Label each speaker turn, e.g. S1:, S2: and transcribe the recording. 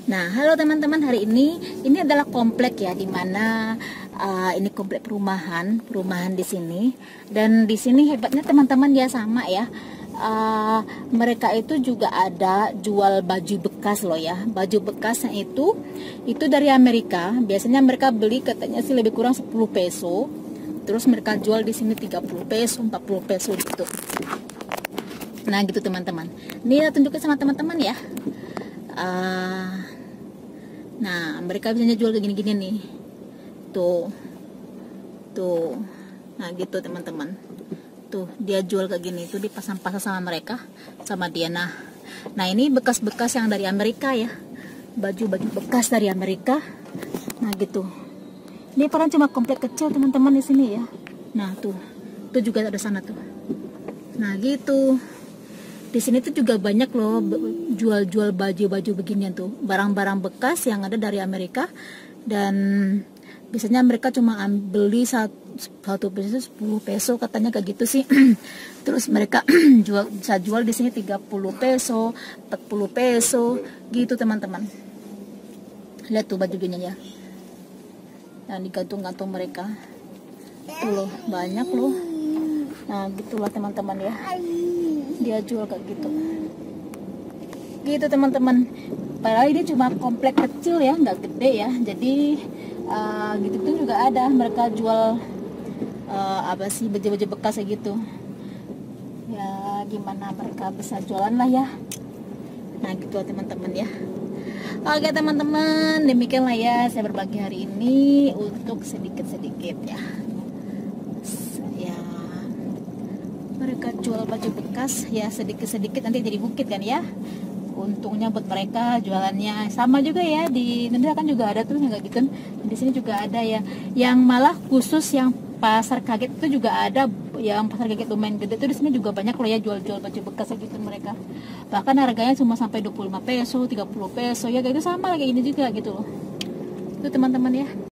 S1: Nah, halo teman-teman, hari ini adalah komplek ya, dimana ini komplek perumahan di sini. Dan di sini hebatnya teman-teman ya, sama ya. Mereka itu juga ada jual baju bekas loh ya. Baju bekasnya itu dari Amerika. Biasanya mereka beli katanya sih lebih kurang 10 peso. Terus mereka jual di sini 30 peso, 40 peso gitu. Nah, gitu teman-teman. Ini saya tunjukin sama teman-teman ya. Nah, mereka biasanya jual kayak gini-gini nih. Tuh. Nah, gitu teman-teman. Tuh, dia jual kayak gini. Itu dipasang-pasang sama mereka, sama dia. Nah, ini bekas-bekas yang dari Amerika ya. Baju-baju bekas dari Amerika. Nah, gitu. Ini padahal cuma komplek kecil teman-teman di sini ya. Nah, tuh. Tuh juga ada sana tuh. Nah, gitu. Di sini tuh juga banyak loh jual-jual baju-baju beginian tuh, barang-barang bekas yang ada dari Amerika. Dan biasanya mereka cuma beli satu peso 10 peso katanya kayak gitu sih. Terus mereka bisa jual di sini 30 peso, 40 peso gitu teman-teman. Lihat tuh baju gini ya. Yang digantung-gantung mereka. Tuh loh, banyak loh. Nah, gitulah teman-teman ya. Dia jual kayak gitu teman-teman. Padahal ini cuma komplek kecil ya, nggak gede ya. Jadi gitu tuh juga ada mereka jual apa sih, baju-baju bekas kayak gitu ya. Gimana mereka bisa jualan lah ya. Nah, gitu teman-teman ya. Oke teman-teman, demikianlah ya saya berbagi hari ini untuk sedikit-sedikit ya. Mereka jual baju bekas ya, sedikit-sedikit nanti jadi bukit kan ya. Untungnya buat mereka jualannya. Sama juga ya, di Indonesia kan juga ada tuh yang kayak gitu. Di sini juga ada ya. Yang malah khusus yang pasar kaget itu juga ada, yang pasar kaget lumayan gede itu di sini juga banyak loh ya, jual-jual baju bekas kayak gitu mereka. Bahkan harganya cuma sampai 25 peso, 30 peso ya, kayak itu sama kayak gini juga gitu loh. Itu teman-teman ya.